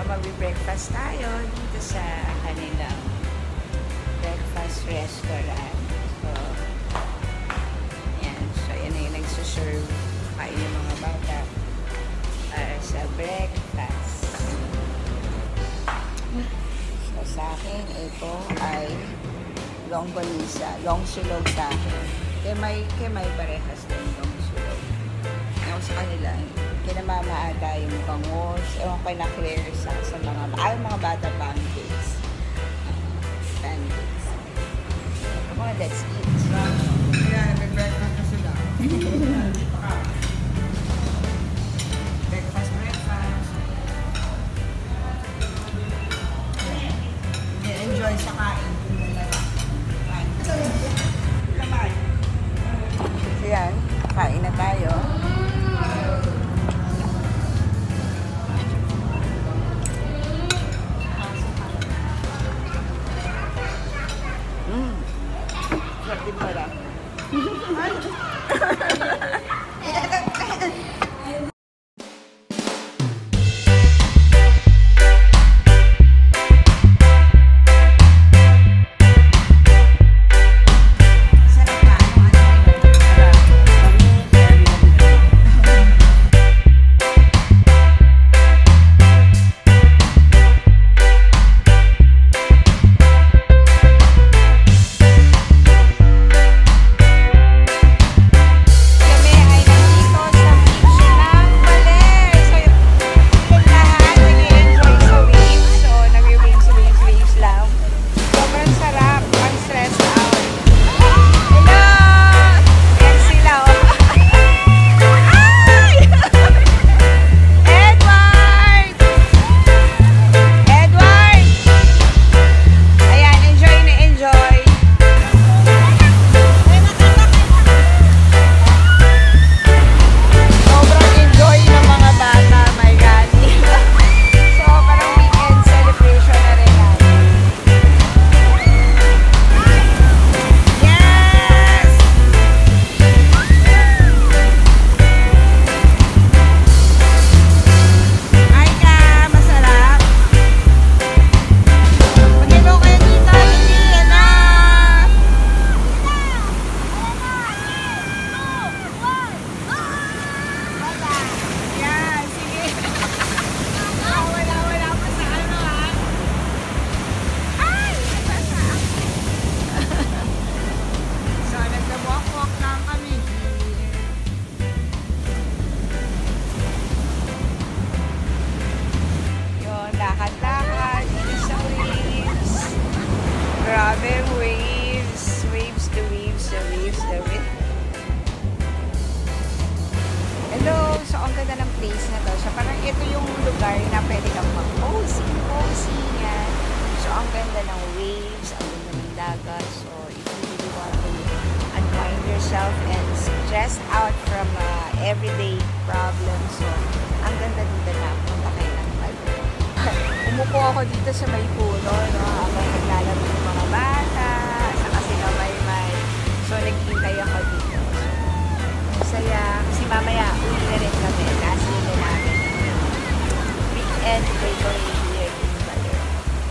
magbe-breakfast tayo dito sa kanilang breakfast restaurant. So, yan. So, yan na yung nagsuserve kain ng mga bata sa breakfast. So, sa akin, ito ay longganisa. Longsulog sa akin. Kaya may parehas din longsulog. Ako sa kanila, kinamamaada yung bangus. Ewan ko na clear sa mga bata pancakes. Pancakes. Come on, let's eat. Kaya nag-breakfast na sila. Breakfast. Enjoy sa kain. So yan, kain na tayo. Sarap din pala. Grabe, waves. Waves, the waves, the waves, the waves. Hello! So, ang ganda ng place na to. So, parang ito yung lugar na pwede kang mag-cozy yan. So, ang ganda ng waves, ang ganda ng dagat. So, if you really want to unwind yourself and stress out from everyday problems, so, ang ganda dito na punta kayo ng palo. Umupo ako dito sa may puno, no? Habang naglalaro ng mga bata, saka sila may. So, naghihintay ako dito. So, masaya. Kasi mamaya, uwi na rin kami. Last day na namin. Weekend breakaway here in Baler.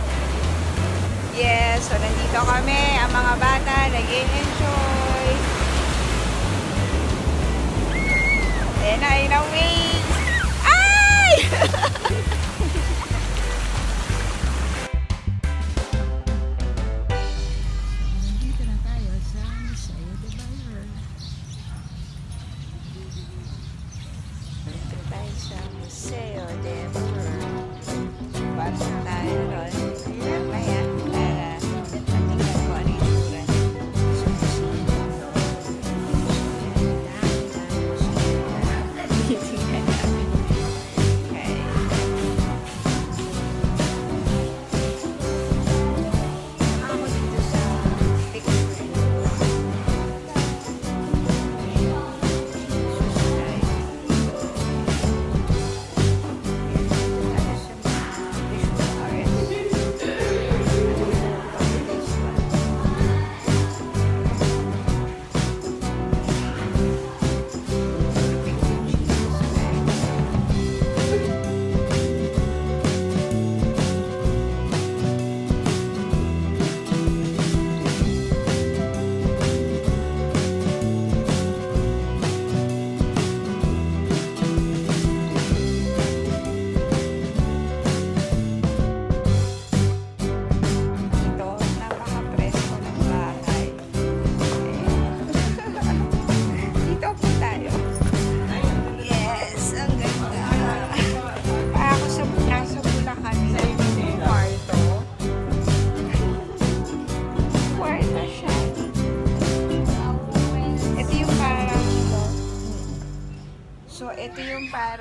Yes, so nandito kami. Ang mga bata, nag-enjoy. And I know waves. Ay! Museo de Baler. Pasok tayo ron. Maya, tingnan ko ano yung tura. Tingnan namin. Okay. Ako dito sa picture.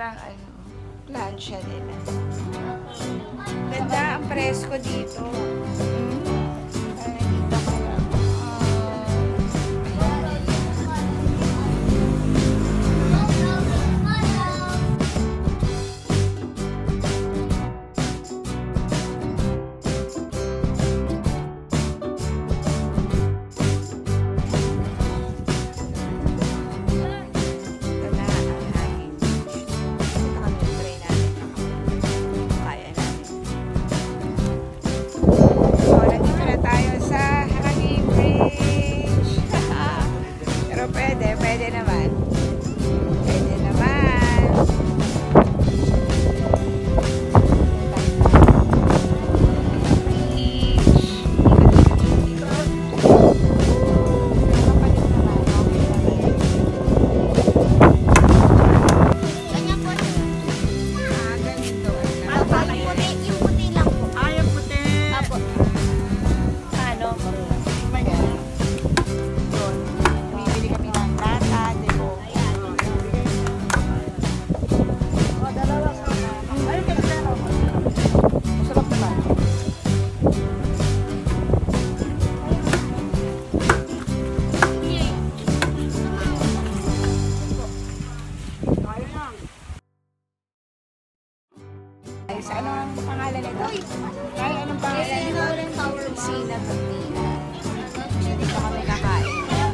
parang ano, plancha nila. Ganda ang presko dito. Parang dito ka lang. Pwede naman. Pwede naman. Ano ang pangalan nito? Ay, anong pangalan nito? Sina Pagtina. Dito kami nakain.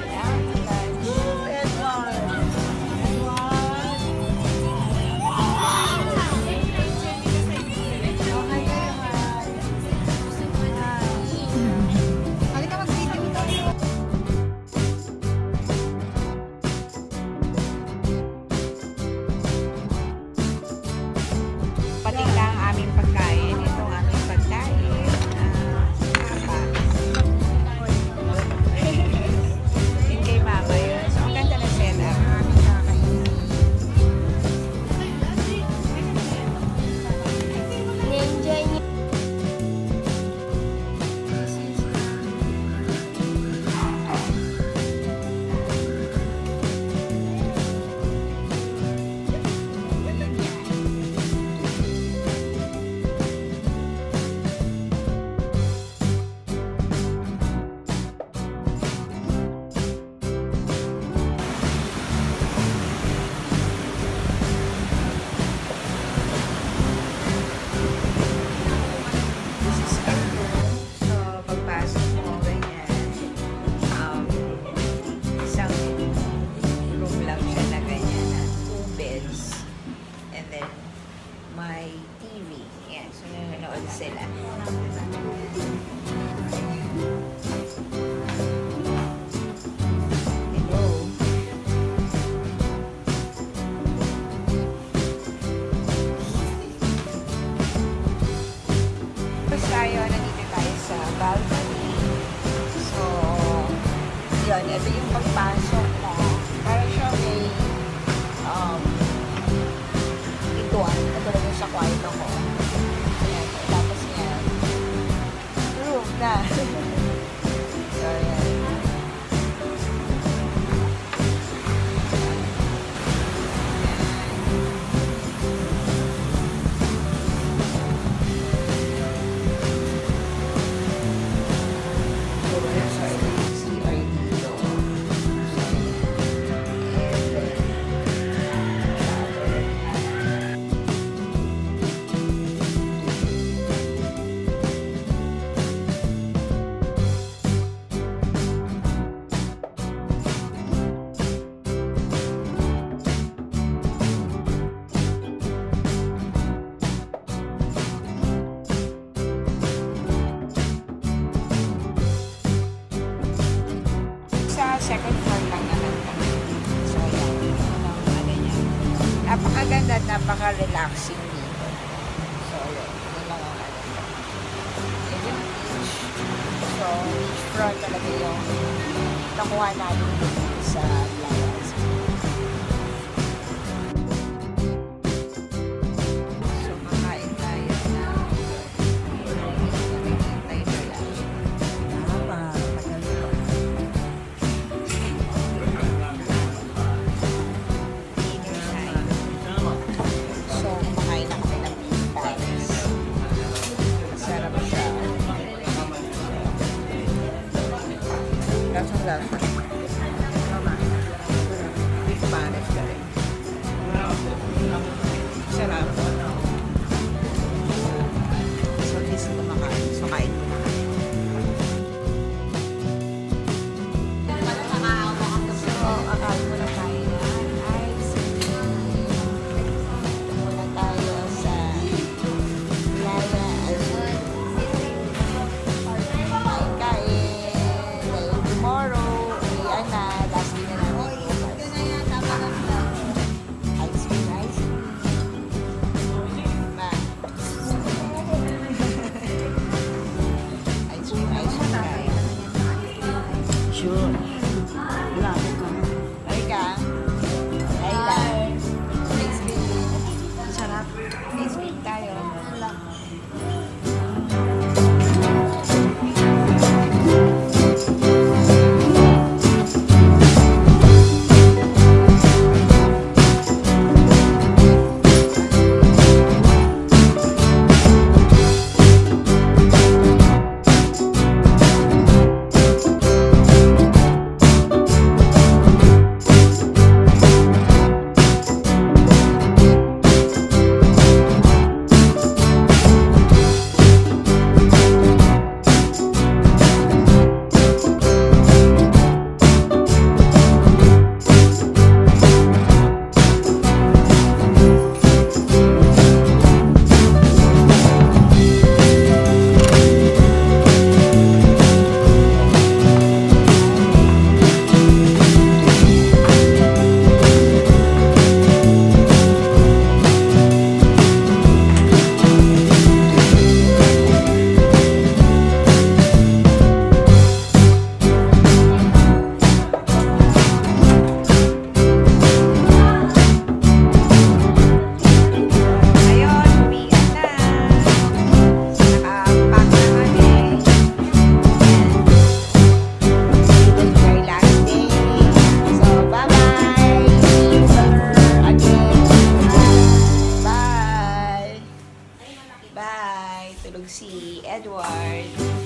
Patingka ang aming pagkain. Itong aming pagkain. Yun kay mama yun. So, ang ganda ng setup. Enjoy niyo. My TV. Yan, so nanonood sila. Hello. Tapos tayo, nandito tayo sa balcony. So, yun, ito yung pagpasok mo. Para siya may ituan. Katulad yung sa kwarto ko. Ayan. Tapos yan. Room na. So, yan. Second floor lang naman kami. So, yan. Yun ang ano niya. Napakaganda at napaka-relaxing dito. So, yun. Yun lang ang ano. Yun yung beach. So, beachfront talaga yung nakuha natin dito sa Playas. So, makain tayo na naghihintay na lang. Ice cream tayo. Wala. Bye! Tulog si Edward.